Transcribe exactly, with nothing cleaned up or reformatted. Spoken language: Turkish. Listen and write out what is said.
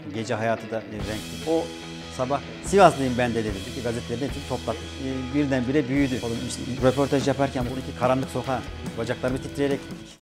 Gece hayatı da renkli. O sabah Sivaslıyım ben de dedi. Gazetelerin hepsini topladık. Birdenbire büyüdü. Oğlum işte röportaj yaparken buradaki karanlık sokağa bacaklarımı titreyerek gittik.